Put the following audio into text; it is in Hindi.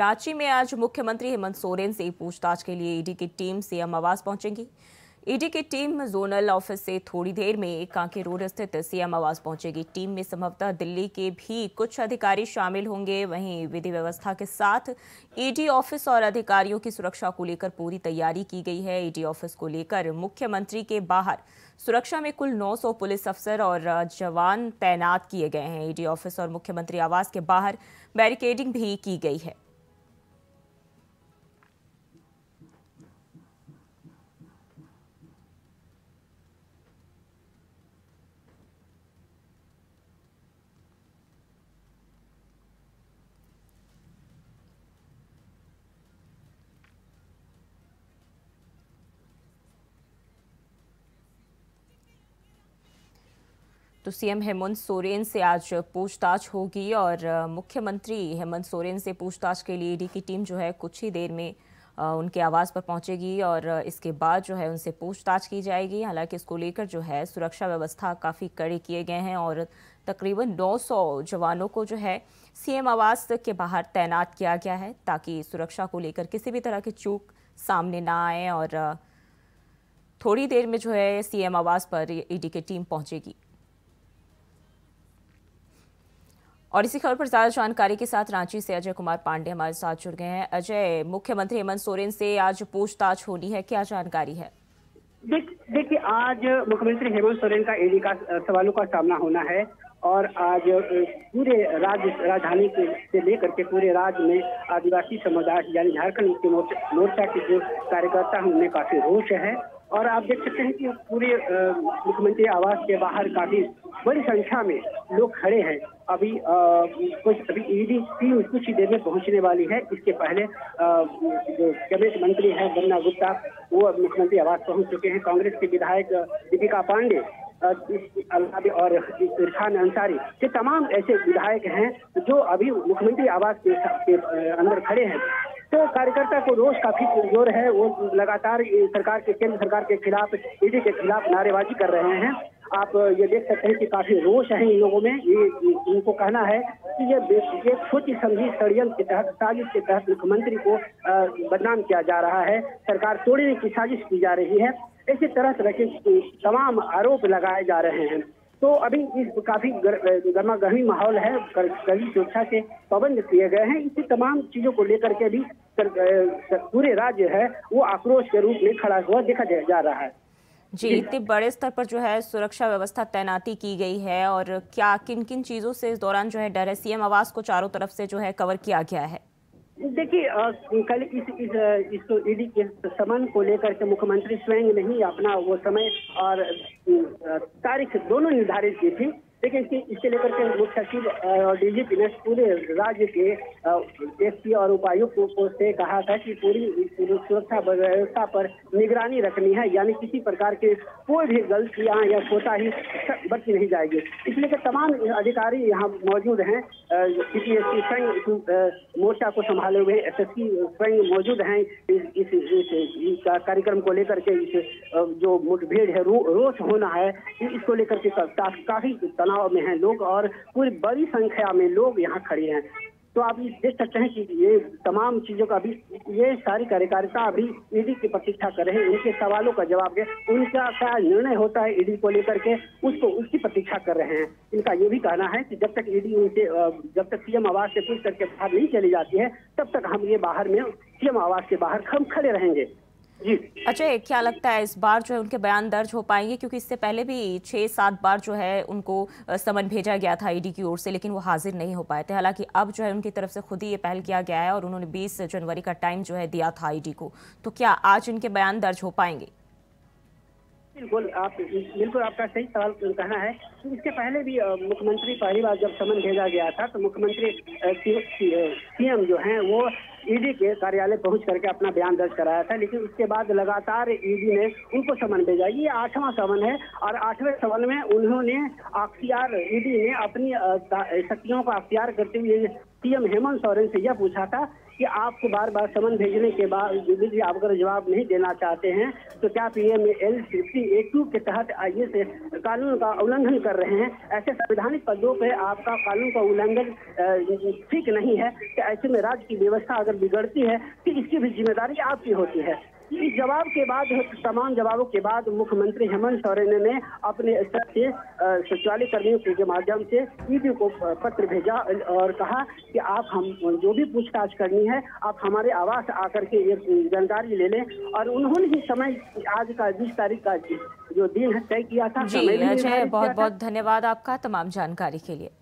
रांची में आज मुख्यमंत्री हेमंत सोरेन से पूछताछ के लिए ईडी की टीम सीएम आवास पहुंचेगी। ईडी की टीम जोनल ऑफिस से थोड़ी देर में कांके रोड स्थित सीएम आवास पहुंचेगी। टीम में संभवतः दिल्ली के भी कुछ अधिकारी शामिल होंगे। वहीं विधि व्यवस्था के साथ ईडी ऑफिस और अधिकारियों की सुरक्षा को लेकर पूरी तैयारी की गई है। ईडी ऑफिस को लेकर मुख्यमंत्री के बाहर सुरक्षा में कुल 900 पुलिस अफसर और जवान तैनात किए गए हैं। ईडी ऑफिस और मुख्यमंत्री आवास के बाहर बैरिकेडिंग भी की गई है। तो सीएम हेमंत सोरेन से आज पूछताछ होगी और मुख्यमंत्री हेमंत सोरेन से पूछताछ के लिए ईडी की टीम जो है कुछ ही देर में उनके आवास पर पहुंचेगी और इसके बाद जो है उनसे पूछताछ की जाएगी। हालांकि इसको लेकर जो है सुरक्षा व्यवस्था काफ़ी कड़े किए गए हैं और तकरीबन 900 जवानों को जो है सीएम आवास के बाहर तैनात किया गया है ताकि सुरक्षा को लेकर किसी भी तरह की चूक सामने ना आए। और थोड़ी देर में जो है सीएम आवास पर ईडी की टीम पहुंचेगी। और इसी खबर पर ज्यादा जानकारी के साथ रांची से अजय कुमार पांडे हमारे साथ जुड़ गए हैं। अजय, मुख्यमंत्री हेमंत सोरेन से आज पूछताछ होनी है, क्या जानकारी है? देखिए, आज मुख्यमंत्री हेमंत सोरेन का ईडी का सवालों का सामना होना है और आज पूरे राजधानी से लेकर के पूरे राज्य में आदिवासी समुदाय यानी झारखंड मुक्ति मोर्चा के जो कार्यकर्ता हैं उनमें काफी रोष है। और आप देख सकते हैं कि पूरे मुख्यमंत्री आवास के बाहर काफी बड़ी संख्या में लोग खड़े हैं। अभी ईडी टीम कुछ ही देर में पहुंचने वाली है। इसके पहले जो कैबिनेट मंत्री है बन्ना गुप्ता वो मुख्यमंत्री आवास पहुंच चुके हैं। कांग्रेस के विधायक दीपिका पांडे और इरफान अंसारी ये तमाम ऐसे विधायक हैं जो अभी मुख्यमंत्री आवास के अंदर खड़े हैं। तो कार्यकर्ता को रोष काफी जोर है, वो लगातार केंद्र सरकार के खिलाफ, ईडी के खिलाफ नारेबाजी कर रहे हैं। आप ये देख सकते हैं कि काफी रोष है इन लोगों में। ये इनको कहना है कि ये छोटी समझी षड्यंत्र के तहत, साजिश के तहत मुख्यमंत्री को बदनाम किया जा रहा है, सरकार तोड़ने की साजिश की जा रही है। इसी तरह के तमाम आरोप लगाए जा रहे हैं। तो अभी इस काफी गर्मागर्मी माहौल है, कड़ी सुरक्षा के पाबंद किए गए हैं। इसी तमाम चीजों को लेकर के भी पूरे राज्य है वो आक्रोश के रूप में खड़ा हुआ देखा जा रहा है। जी, इतने बड़े स्तर पर जो है सुरक्षा व्यवस्था तैनाती की गई है और क्या किन किन चीजों से इस दौरान जो है डर है? सीएम आवास को चारों तरफ से जो है कवर किया गया है। देखिए, कल इस ईडी के समन को लेकर के मुख्यमंत्री स्वयं ने ही अपना वो समय और तारीख दोनों निर्धारित की थी। लेकिन इसके लेकर के मुख्य सचिव और डीजीपी ने पूरे राज्य के एसपी और उपायुक्तों से कहा था कि पूरी सुरक्षा व्यवस्था पर निगरानी रखनी है, यानी किसी प्रकार के कोई भी गलतियां या कोताही बरती नहीं जाएगी। इसलिए तमाम अधिकारी यहाँ मौजूद हैं। सीपीएससी स्वयं मोर्चा को संभाले हुए एसएसपी स्वयं मौजूद हैं। इस कार्यक्रम को लेकर के जो मुठभेड़ है, रोष होना है, इसको लेकर के काफी में हैं लोग और पूरी बड़ी संख्या में लोग यहाँ खड़े हैं। तो आप देख सकते हैं कि ये तमाम चीजों का भी ये सारी कार्यकर्ता अभी ईडी की प्रतीक्षा कर रहे हैं। उनके सवालों का जवाब दे, उनका क्या निर्णय होता है ईडी को लेकर के उसकी प्रतीक्षा कर रहे हैं। इनका ये भी कहना है कि जब तक ईडी उनसे जब तक सीएम आवास से पूछ करके बाहर नहीं चली जाती है तब तक हम ये बाहर में सीएम आवास के बाहर हम खड़े रहेंगे। जी अच्छा, क्या लगता है इस बार जो है उनके बयान दर्ज हो पाएंगे? क्योंकि इससे पहले भी 6-7 बार जो है उनको समन भेजा गया था ईडी की ओर से, लेकिन वो हाजिर नहीं हो पाए थे। हालांकि अब जो है उनकी तरफ से खुद ही ये पहल किया गया है और उन्होंने 20 जनवरी का टाइम जो है दिया था ईडी को। तो क्या आज इनके बयान दर्ज हो पाएंगे? बिल्कुल आपका सही सवाल कहना है। इसके पहले भी मुख्यमंत्री पहली बार जब समन भेजा गया था तो मुख्यमंत्री सीएम जो हैं वो ईडी के कार्यालय पहुंच करके अपना बयान दर्ज कराया था। लेकिन उसके बाद लगातार ईडी ने उनको समन भेजा। ये 8वां समन है और 8वें समन में उन्होंने ईडी ने अपनी शक्तियों का अख्तियार करते हुए सीएम हेमंत सोरेन से यह पूछा था कि आपको बार बार समन भेजने के बाद भी आप अगर जवाब नहीं देना चाहते हैं तो क्या PMAL 50A2 के तहत ये से कानून का उल्लंघन कर रहे हैं। ऐसे संवैधानिक पदों पे आपका कानून का उल्लंघन ठीक नहीं है कि ऐसे में राज्य की व्यवस्था अगर बिगड़ती है तो इसकी भी जिम्मेदारी आपकी होती है। इस जवाब के बाद, तमाम जवाबों के बाद मुख्यमंत्री हेमंत सोरेन ने अपने स्तर से सचिवालय कर्मियों के माध्यम से ईडी को पत्र भेजा और कहा कि आप हम जो भी पूछताछ करनी है आप हमारे आवास आकर के ये जानकारी ले लें। और उन्होंने ही समय आज का 20 तारीख का जो दिन है तय किया था। जी अजय, बहुत बहुत धन्यवाद आपका तमाम जानकारी के लिए।